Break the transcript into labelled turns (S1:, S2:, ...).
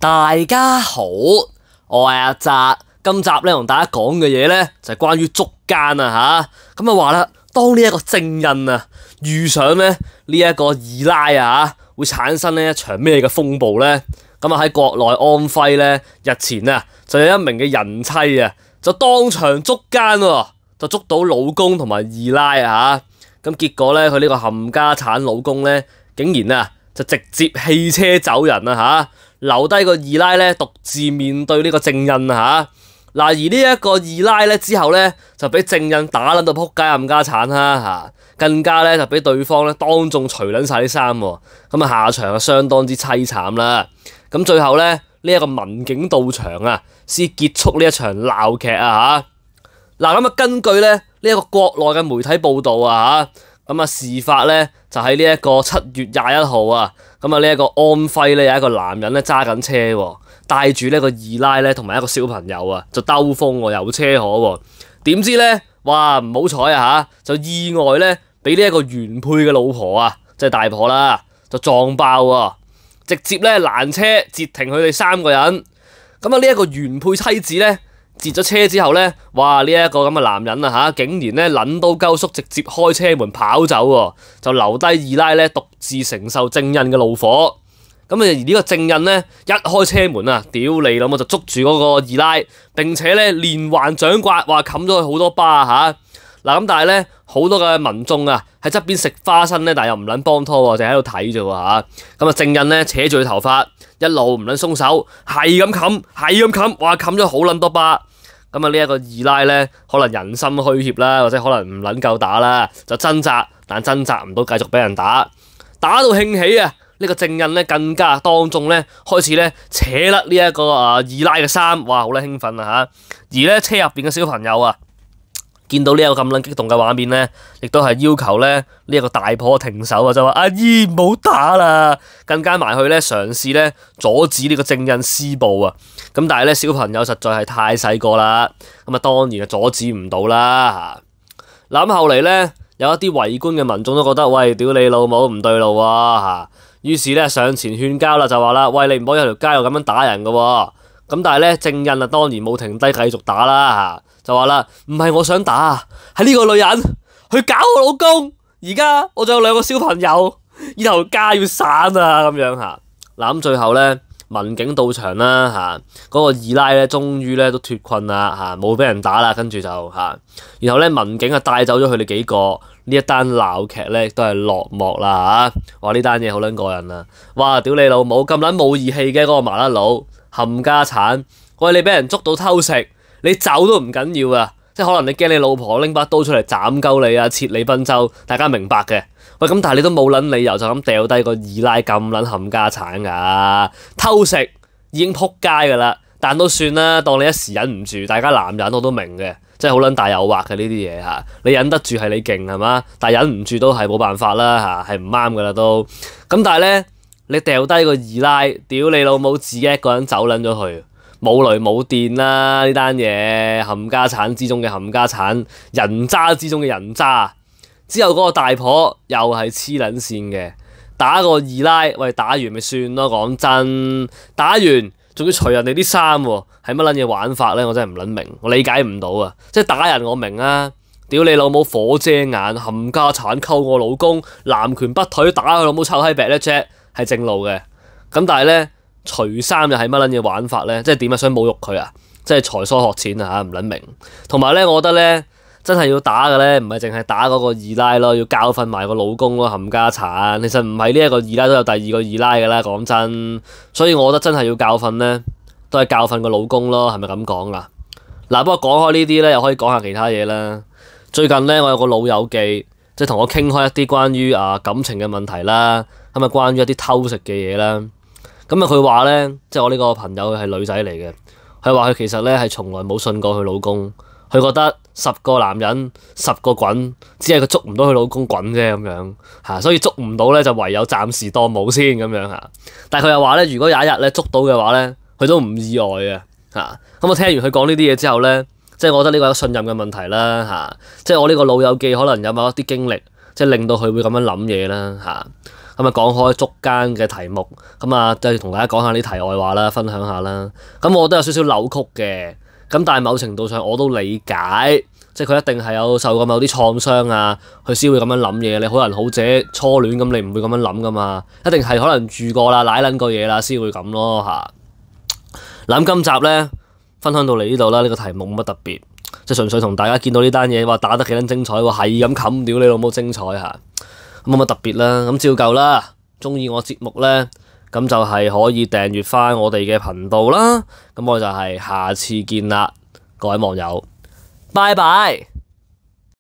S1: 大家好，我係阿澤。今集咧同大家講嘅嘢咧就係關於捉奸啊吓。咁啊話啦，當呢一個正印啊遇上咧呢一個二奶啊吓，會產生呢一場咩嘅風暴咧？咁啊喺國內安徽咧日前啊就有一名嘅人妻啊就當場捉奸喎，就捉到老公同埋二奶啊吓。咁結果咧佢呢個冚家產老公咧竟然啊就直接棄車走人啊吓。留低個二奶咧獨自面對呢個正印啊嚇。嗱，而呢一個二奶咧之後咧就俾正印打撚到仆街冚家產啦嚇，更加咧就俾對方咧當眾除撚晒啲衫喎，咁啊下場啊相當之凄慘啦。咁最後咧呢一個民警到場啊，先結束呢一場鬧劇啊嚇。嗱，咁啊根據咧呢一個國內嘅媒體報導啊嚇，咁啊事發咧就喺呢一個7月21號啊。咁啊呢一個安徽咧有一個男人咧揸緊車喎，帶住呢個二奶咧同埋一個小朋友啊，就兜風喎，遊車河喎。點知咧，哇唔好彩啊嚇，就意外咧俾呢一個原配嘅老婆啊，即係大婆啦，就撞爆喎，直接咧攔車截停佢哋3個人。咁啊呢一個原配妻子咧截咗車之後咧，哇呢一個咁嘅男人啊嚇，竟然咧撚刀鳩叔直接開車門跑走喎，就留低二奶咧獨自承受正印嘅怒火。咁啊而呢個正印咧一開車門啊，屌你老母就捉住嗰個二奶，並且咧連環掌摑，話冚咗佢好多巴嚇。嗱咁但係咧好多嘅民眾啊喺側邊食花生咧，但係又唔撚幫拖喎，淨係喺度睇啫喎嚇。咁啊正印咧扯住佢頭髮，一路唔撚鬆手，係咁冚，哇冚咗好撚多巴。咁啊呢一個二奶咧可能人心虛怯啦，或者可能唔撚夠打啦，就掙扎，但掙扎唔到，繼續俾人打，打到興起啊！呢個正印咧更加當眾咧開始咧扯甩呢一個二奶嘅衫，哇好撚興奮啊嚇！而咧車入邊嘅小朋友啊，見到呢一個咁撚激動嘅畫面咧，亦都係要求咧呢一個大婆停手啊，就話阿姨唔好打啦，更加埋去咧嘗試咧阻止呢個正印施暴啊！咁但係咧小朋友實在係太細個啦，咁啊當然係阻止唔到啦嚇。嗱咁後嚟咧有一啲圍觀嘅民眾都覺得喂，屌你老母唔對路喎嚇，於是咧上前勸交啦，就話啦喂，你唔可以喺條街度咁樣打人㗎喎。咁但係咧正印啊當然冇停低，繼續打啦嚇，就話啦唔係我想打，係呢個女人去搞我老公，而家我仲有2個小朋友，以後家要散啊咁樣嚇。嗱咁最後咧民警到場啦嚇，嗰個二奶咧終於咧都脫困啦嚇，冇俾人打啦，跟住就嚇，然後咧民警啊帶走咗佢哋幾個，呢一單鬧劇咧亦都係落幕啦嚇。哇呢單嘢好撚過癮啊！哇屌你老母咁撚冇義氣嘅嗰個麻甩佬冚家產，喂你俾人捉到偷食，你走都唔緊要啊！即係可能你驚你老婆拎把刀出嚟斬鳩你啊，切你賓州，大家明白嘅。喂咁但係你都冇撚理由就咁掉低個二奶咁撚冚家產㗎，偷食已經撲街㗎啦，但都算啦，當你一時忍唔住，大家男人我都明嘅，即係好撚大誘惑嘅呢啲嘢嚇，你忍得住係你勁係嘛？但係忍唔住都係冇辦法啦嚇，係唔啱㗎啦都。咁但係咧你掉低個二奶，屌你老母自己一個人走撚咗去。冇雷冇電啦！呢單嘢冚家產之中嘅冚家產，人渣之中嘅人渣。之後嗰個大婆又係黐撚線嘅，打個二奶，喂打完咪算咯。講真，打完仲要除人哋啲衫喎，係乜撚嘢玩法咧？我真係唔撚明，我理解唔到啊！即係打人我明啊，屌你老母火遮眼，冚家產溝我老公，南拳北腿打佢老母臭閪病咧啫，係正路嘅。咁但係咧。除衫又係乜撚嘢玩法咧？即係點啊？想侮辱佢啊？即係才疏學淺啊嚇，唔撚明。同埋咧，我覺得咧，真係要打嘅咧，唔係淨係打嗰個二奶咯，要教訓埋個老公咯，冚家產。其實唔係呢一個二奶都有第2個二奶嘅啦，講真。所以我覺得真係要教訓咧，都係教訓個老公咯，係咪咁講啊？嗱，不過講開呢啲咧，又可以講下其他嘢啦。最近咧，我有個老友記，即係同我傾開一啲關於感情嘅問題啦，咁啊關於一啲偷食嘅嘢啦。咁啊，佢話咧，即係我呢個朋友係女仔嚟嘅，佢話佢其實咧係從來冇信過佢老公，佢覺得10個男人10個滾，只係佢捉唔到佢老公滾啫咁樣嚇，所以捉唔到咧就唯有暫時當冇先咁樣嚇。但係佢又話咧，如果有一日咧捉到嘅話咧，佢都唔意外嘅嚇。咁我聽完佢講呢啲嘢之後咧，即係我覺得呢個係信任嘅問題啦嚇。即係我呢個老友記可能有某一啲經歷，即係令到佢會咁樣諗嘢啦嚇。 咁啊講開捉奸嘅題目，咁啊即係同大家講下啲題外話啦，分享下啦。咁我都有少少扭曲嘅，咁但係某程度上我都理解，即係佢一定係有受過某啲創傷啊，佢先會咁樣諗嘢。你好人好姐初戀咁，你唔會咁樣諗噶嘛，一定係可能住過啦、舐撚過嘢啦，先會咁咯嚇。嗱，今集咧分享到嚟呢度啦，呢個題目冇乜特別。即係純粹同大家見到呢單嘢話打得幾撚精彩喎，係咁冚屌你老母精彩嚇，冇乜特別啦。咁照舊啦，中意我節目咧，咁就係可以訂閱翻我哋嘅頻道啦。咁我就係下次見啦，各位網友，拜拜。